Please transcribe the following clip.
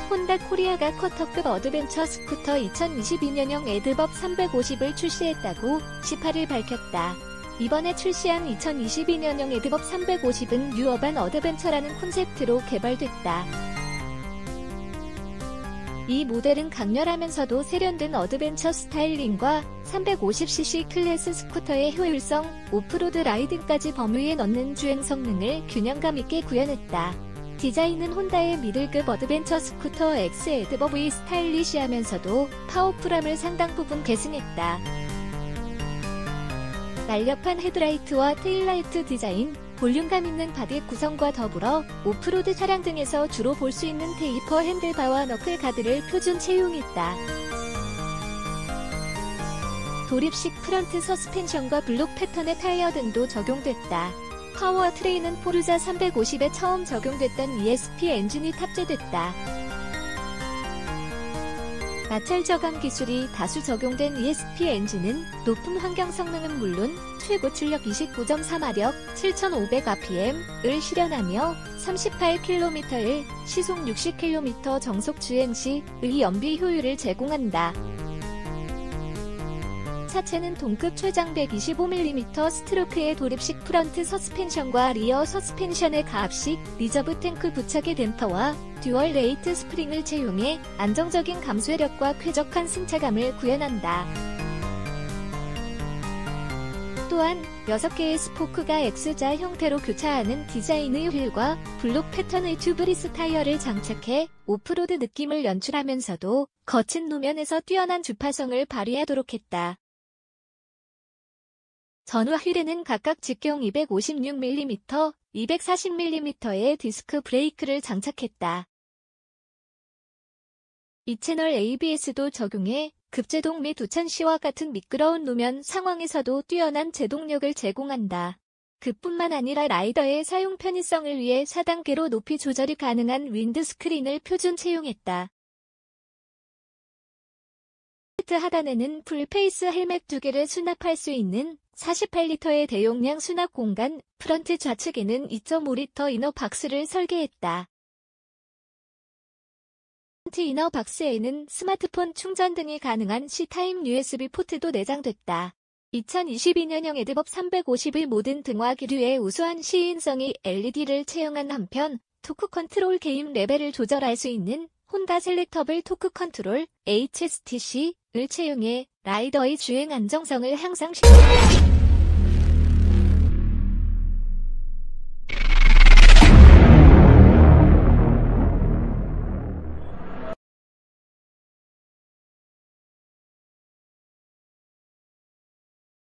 혼다 코리아가 쿼터급 어드벤처 스쿠터 2022년형 에드법 350을 출시했다고 18일 밝혔다. 이번에 출시한 2022년형 에드법 350은 뉴어반 어드벤처라는 콘셉트로 개발됐다. 이 모델은 강렬하면서도 세련된 어드벤처 스타일링과 350cc 클래스 스쿠터의 효율성, 오프로드 라이딩까지 범위에 넣는 주행 성능을 균형감 있게 구현했다. 디자인은 혼다의 미들급 어드벤처 스쿠터 X 에드버브이 스타일리시하면서도 파워풀함을 상당 부분 계승했다. 날렵한 헤드라이트와 테일라이트 디자인, 볼륨감 있는 바디 구성과 더불어 오프로드 차량 등에서 주로 볼 수 있는 테이퍼 핸들바와 너클 가드를 표준 채용했다. 도립식 프런트 서스펜션과 블록 패턴의 타이어 등도 적용됐다. 파워트레인은 포르자 350에 처음 적용됐던 ESP 엔진이 탑재됐다. 마찰 저감 기술이 다수 적용된 ESP 엔진은 높은 환경 성능은 물론 최고 출력 29.4마력, 7,500rpm을 실현하며 38km의 시속 60km 정속 주행 시의 연비 효율을 제공한다. 차체는 동급 최장 125mm 스트로크의 도립식 프런트 서스펜션과 리어 서스펜션의 가압식 리저브 탱크 부착의 댐퍼와 듀얼 레이트 스프링을 채용해 안정적인 감수력과 쾌적한 승차감을 구현한다. 또한 6개의 스포크가 X자 형태로 교차하는 디자인의 휠과 블록 패턴의 튜브리스 타이어를 장착해 오프로드 느낌을 연출하면서도 거친路면에서 뛰어난 주파성을 발휘하도록 했다. 전후 휠에는 각각 직경 256mm, 240mm의 디스크 브레이크를 장착했다. 2채널 ABS도 적용해 급제동 및 우천시와 같은 미끄러운路면 상황에서도 뛰어난 제동력을 제공한다. 그뿐만 아니라 라이더의 사용 편의성을 위해 4단계로 높이 조절이 가능한 윈드 스크린을 표준 채용했다. 시트 하단에는 풀페이스 헬멧 2개를 수납할 수 있는 48리터의 대용량 수납 공간, 프런트 좌측에는 2.5리터 이너 박스를 설계했다. 프런트 이너 박스에는 스마트폰 충전 등이 가능한 C 타입 USB 포트도 내장됐다. 2022년형 에드법 350의 모든 등화 기류에 우수한 시인성이 LED를 채용한 한편 토크 컨트롤 게임 레벨을 조절할 수 있는 혼다 셀렉터블 토크 컨트롤 HSTC를 채용해 라이더의 주행 안정성을 향상시켰다.